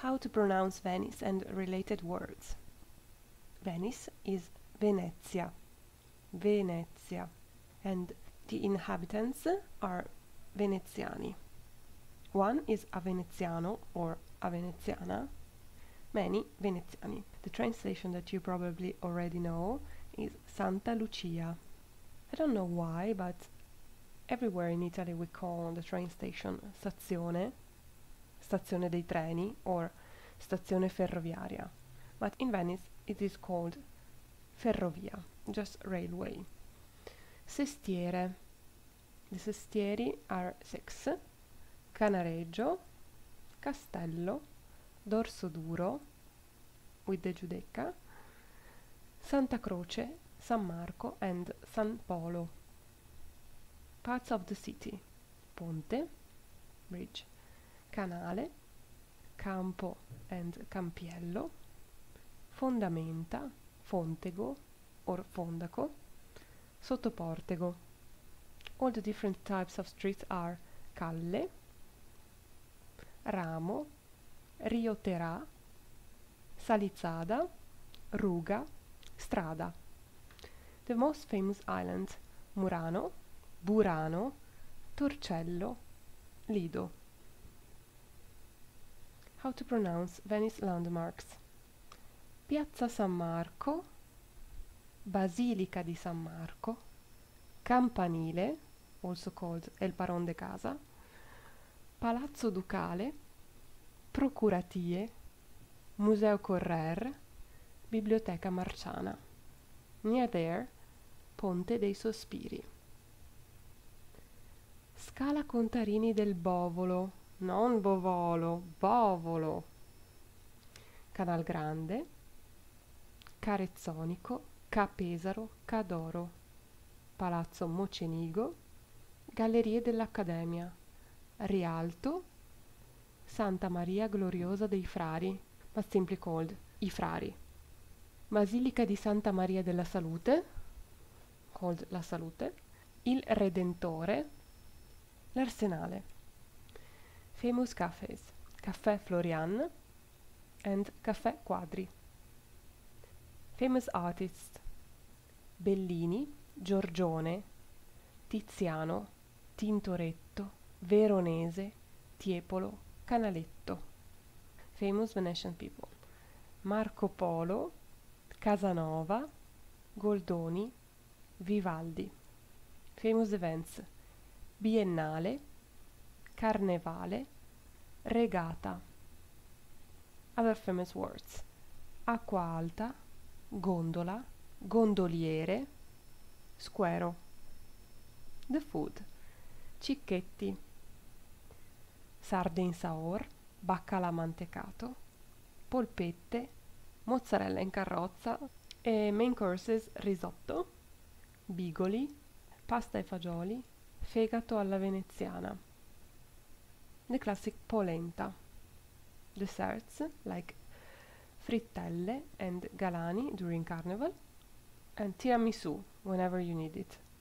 How to pronounce Venice and related words. Venice is Venezia, Venezia, and the inhabitants are Veneziani. One is a Veneziano or a Veneziana, many Veneziani. The train station that you probably already know is Santa Lucia. I don't know why, but everywhere in Italy we call the train station stazione, stazione dei treni, or stazione ferroviaria. But in Venice it is called ferrovia, just railway. Sestiere. The sestieri are 6. Canareggio, Castello, Dorsoduro, with the Giudecca, Santa Croce, San Marco and San Polo. Parts of the city: Ponte, bridge, Canale, Campo and Campiello, Fondamenta, Fontego or Fondaco, Sottoportego. All the different types of streets are Calle, Ramo, Rio Terà, Salizzada, Ruga, Strada. The most famous islands: Murano, Burano, Torcello, Lido. How to pronounce Venice landmarks. Piazza San Marco, Basilica di San Marco, Campanile, also called El Parón de Casa, Palazzo Ducale, Procuratie, Museo Correr, Biblioteca Marciana. Near there, Ponte dei Sospiri. Scala Contarini del Bovolo, non Bovolo, Bovolo. Canal Grande, Carezzonico, Ca Pesaro, Cadoro, Palazzo Mocenigo, Gallerie dell'Accademia, Rialto, Santa Maria Gloriosa dei Frari, but simply called I Frari, Basilica di Santa Maria della Salute, called La Salute, il Redentore, l'Arsenale. Famous cafes: Caffè Florian and Caffè Quadri. Famous artists: Bellini, Giorgione, Tiziano, Tintoretto, Veronese, Tiepolo, Canaletto. Famous Venetian people: Marco Polo, Casanova, Goldoni, Vivaldi. Famous events: Biennale, Carnevale, Regata. Other famous words: acqua alta, gondola, gondoliere, squero. The food: cicchetti, sarde in saor, baccalà mantecato, polpette, mozzarella in carrozza, e main courses: risotto, bigoli, pasta e fagioli, fegato alla veneziana. The classic polenta. Desserts like frittelle and galani during carnival, and tiramisu whenever you need it.